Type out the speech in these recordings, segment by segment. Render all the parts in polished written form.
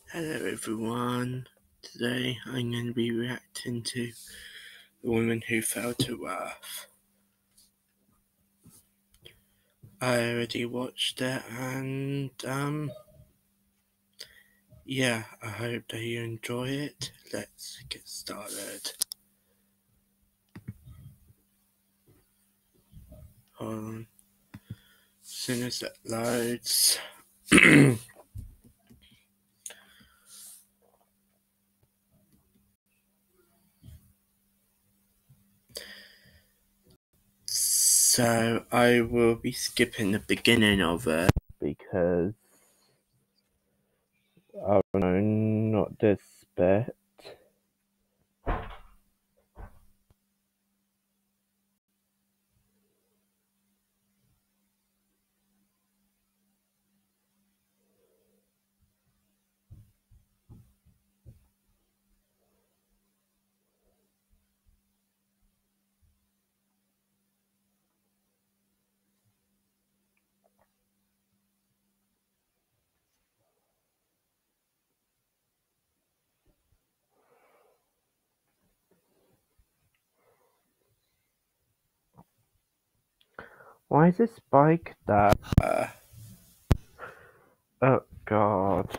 Hello everyone, today I'm going to be reacting to The Woman Who Fell to Earth. I already watched it and yeah, I hope that you enjoy it. Let's get started. Hold on. As soon as it loads. So I will be skipping the beginning of it because oh no, not this bit. Why is this bike there? Oh god.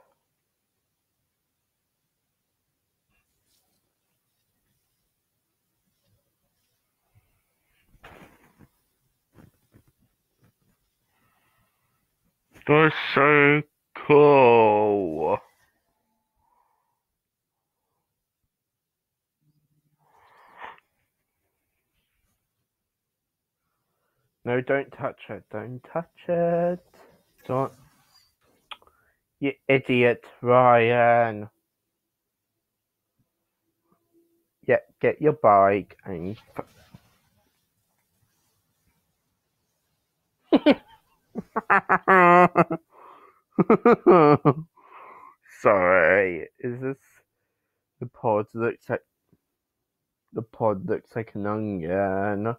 That's so cool. No, don't touch it. Don't touch it. Don't. You idiot, Ryan. Yeah, get your bike and. Sorry, is this the pod looks like an onion?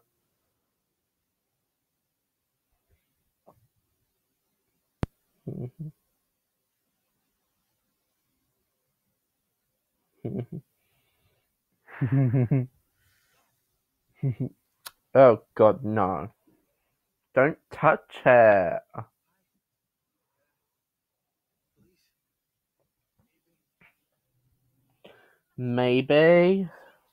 Oh god, no. Don't touch it. Maybe.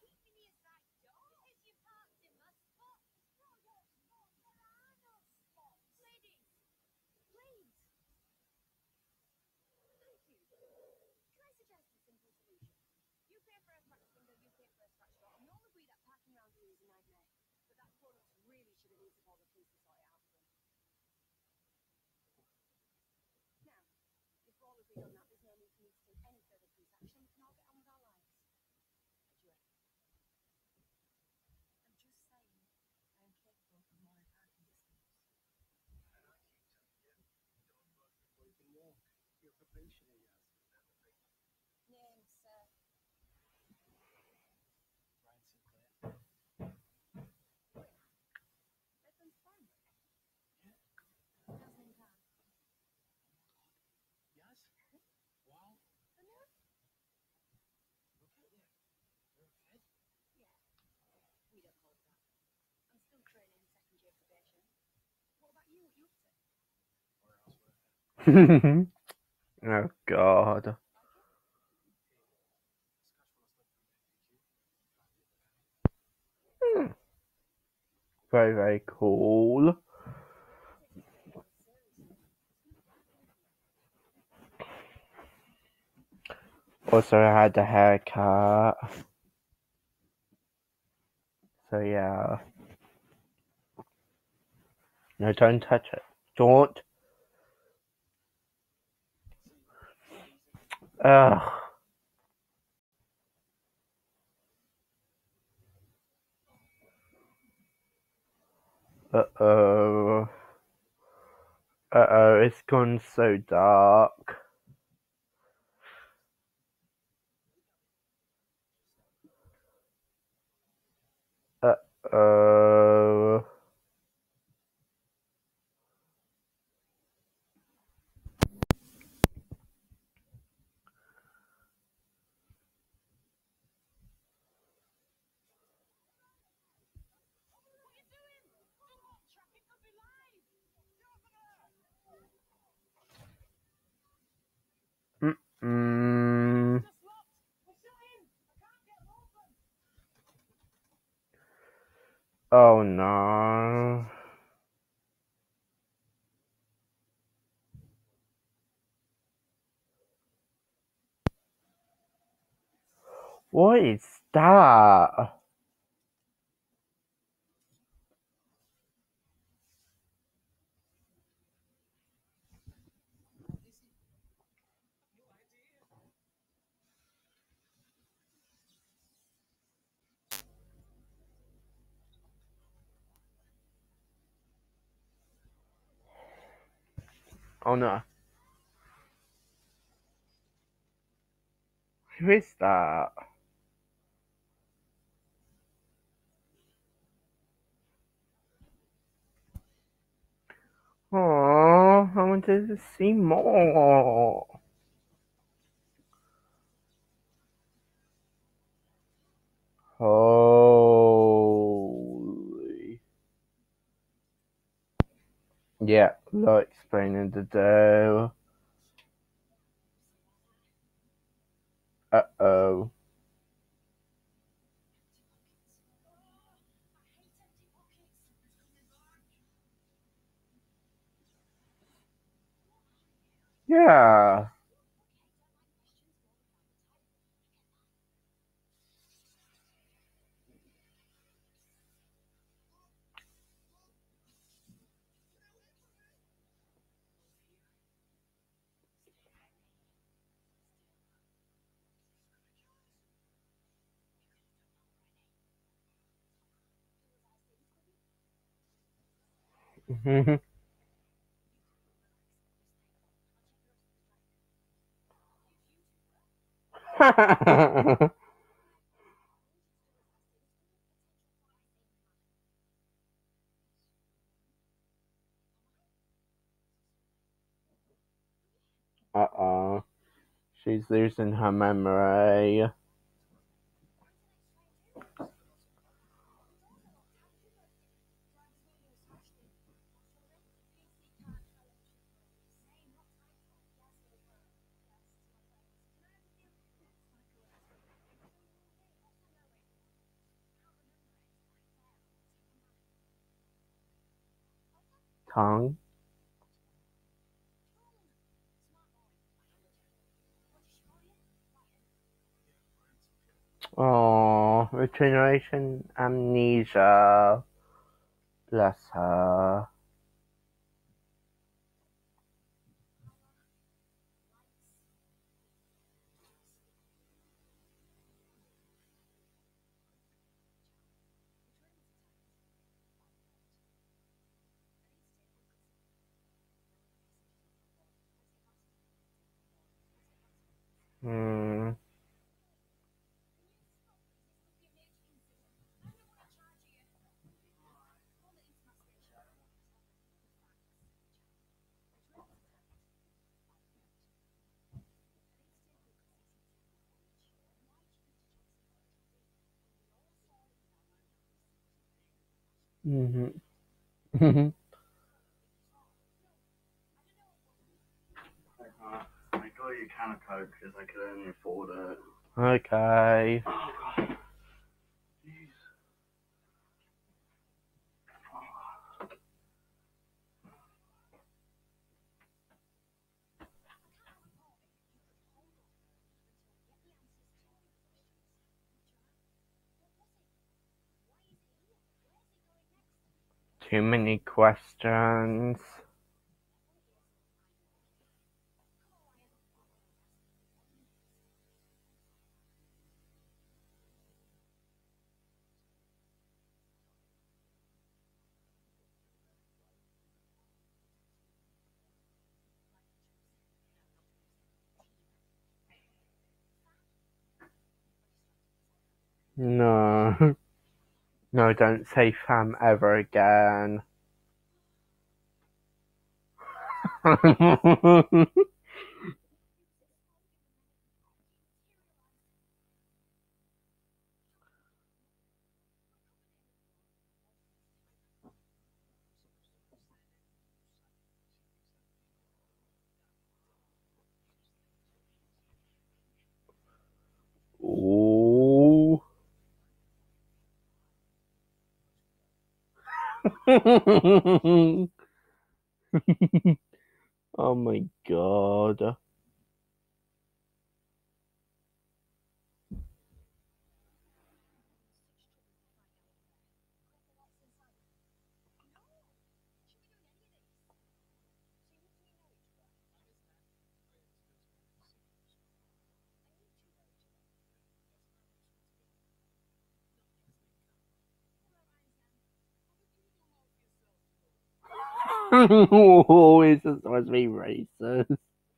Oh god. Very, very cool. Also, I had a haircut. So, yeah. No, don't touch it. Don't. Ugh. Uh-oh. Uh-oh, it's gone so dark. Uh-oh. Mm. Oh no. What is that? Oh no. Who is that? Oh, I wanted to see more. Holy. Yeah, like explaining the dough. Uh-oh. Yeah. Uh-oh. She's losing her memory. Tongue. Oh, regeneration amnesia. Bless her. Hmm. Mm-hmm. I got you a can of Coke because I could only afford it. Okay. Oh, God. Too many questions. No. No, don't say fam ever again. Oh my god. Oh, it's supposed to be racist.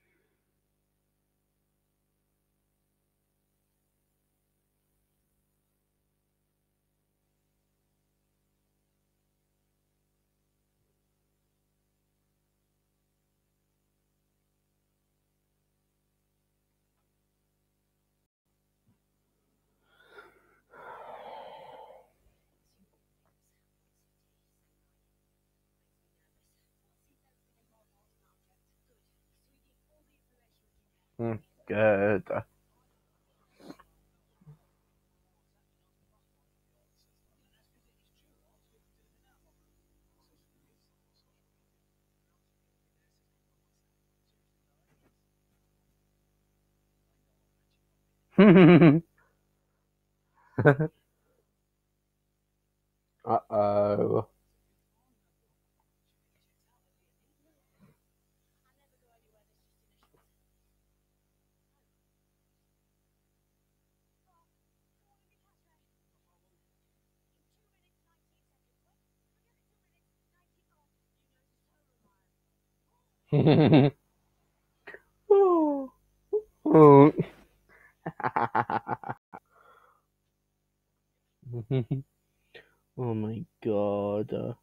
Good. Uh-oh. Oh. Oh. Oh my god.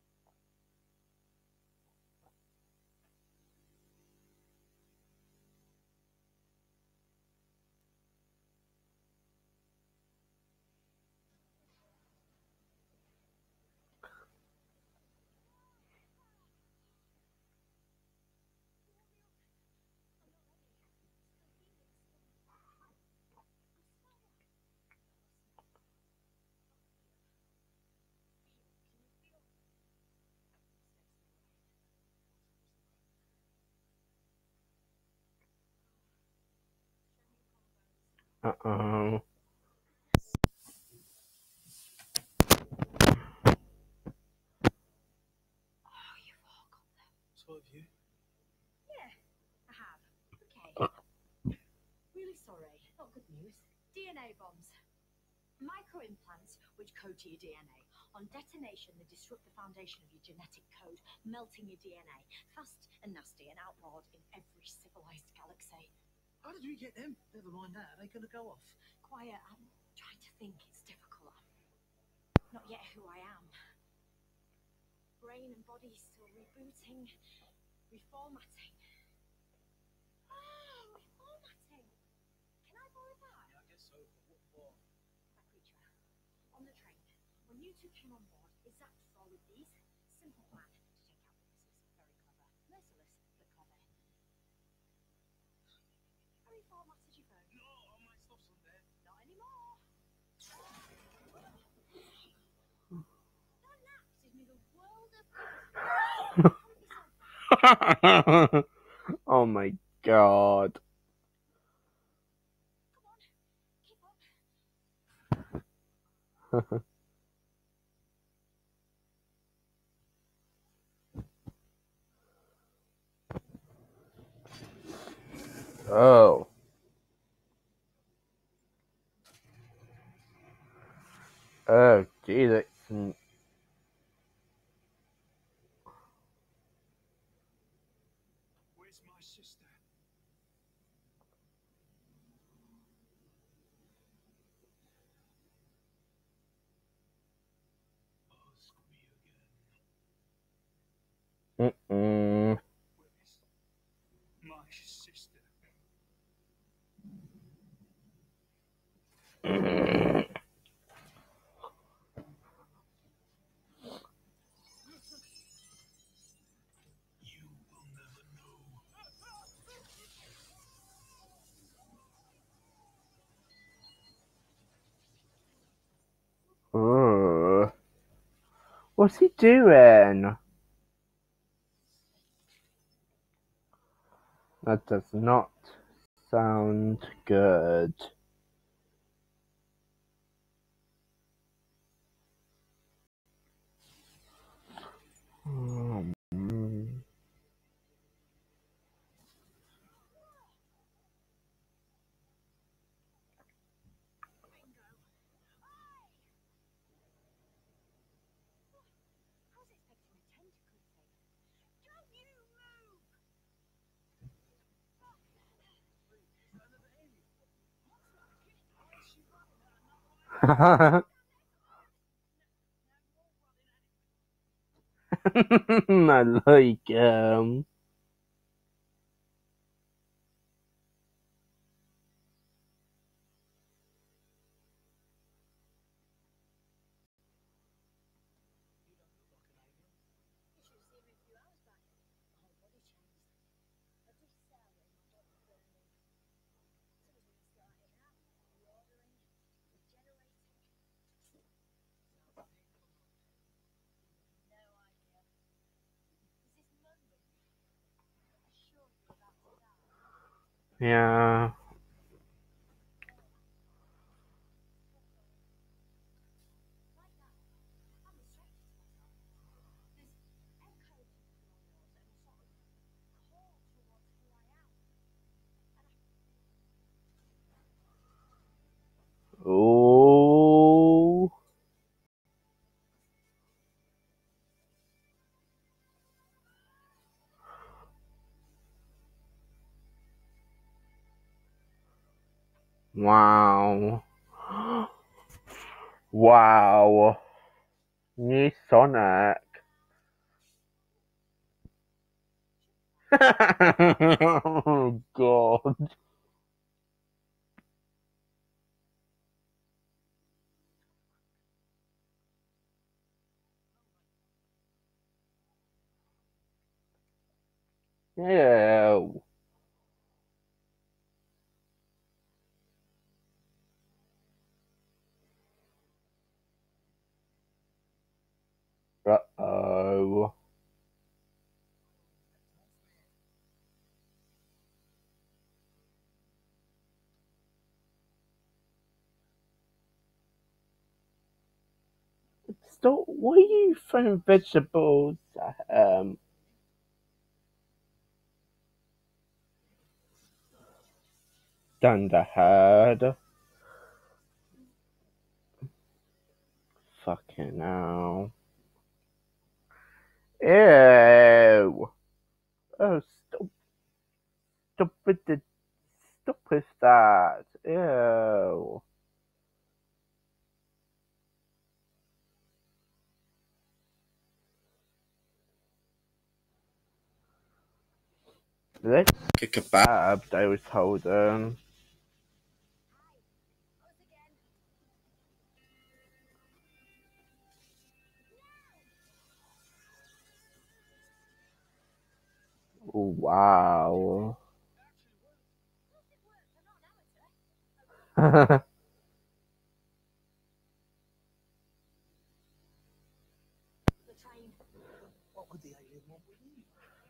Uh-oh. So have you? Yeah, I have. Okay. Really sorry. Not good news. DNA bombs. Microimplants which code to your DNA. On detonation, they disrupt the foundation of your genetic code, melting your DNA. Fast and nasty and outlawed in every civilized galaxy. How did we get them? Never mind that. Are they going to go off? Quiet. I'm trying to think. It's difficult. I'm not yet who I am. Brain and body still rebooting, reformatting. Oh, reformatting. Can I borrow that? Yeah, I guess so. But what for? That creature. On the train. When you two came on board, is that all with these? Simple plan to take out witnesses. Very clever. Merciless, but clever. I reformatted your phone. No, all my stuff's on there. Not anymore. That nap did me the world of good. Oh my god. Come on, keep up. Oh. Oh, Jesus. Where's my sister? Ask me again. Mm-mm. Where's my sister? You will never know. Oh. What's he doing? That does not sound good. Mm. I was expecting a tentacle thing. Don't you move! I like him. You should have seen me a few hours back. My whole body changed. Every cell in my body burning. Some of them starting out, watering, regenerating. No idea. There's this moment. You're sure you're about to die. Yeah. Right now, I'm distracted to myself. There's echoes of yours and a sort of call towards who I am. Oh. Wow. Wow. New Sonic. Oh god. Ew. Uh-oh. Stop. Why are you throwing vegetables at him? Thunderhead. Fucking hell. Ew. Oh, stop with the, stop with that. Ew. Let's kick a kebab they was holding. Hi, us again. Oh, wow. Of course it works. I'm not an amateur. The train. What could the alien want with you?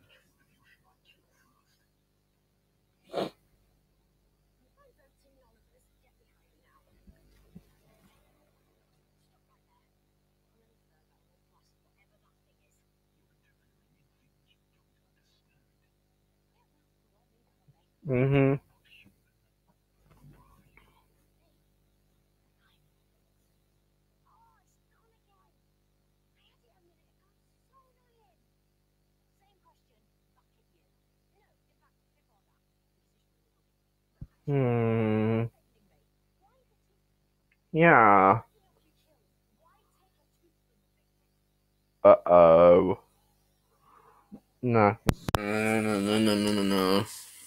I'm voting none of us. Get behind me now. Stop right there. On any further, we'll blast whatever that thing is. Yeah, well, the world needs it, don't they? Mm-hmm. Oh, it's gone again. I had it a minute ago. So annoying. Same question. Back at you. No, in fact, before that. Because it's really good. Hmm. Affecting me. Why the tooth? Yeah. Pinocchio chills. Why take a tooth from the big head? Uh-oh. No. No.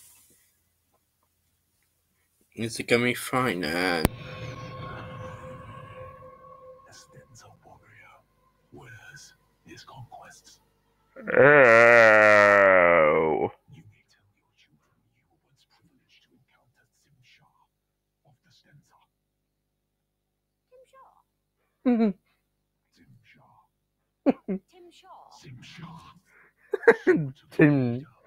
Is it gonna be fine then? Esten's a warrior. Where's his conquests? Oh. You may tell your children you were once privileged to encounter Simshar of the Stenza. Tim Shaw. Simshar. Tim Shaw. Simsha. Tim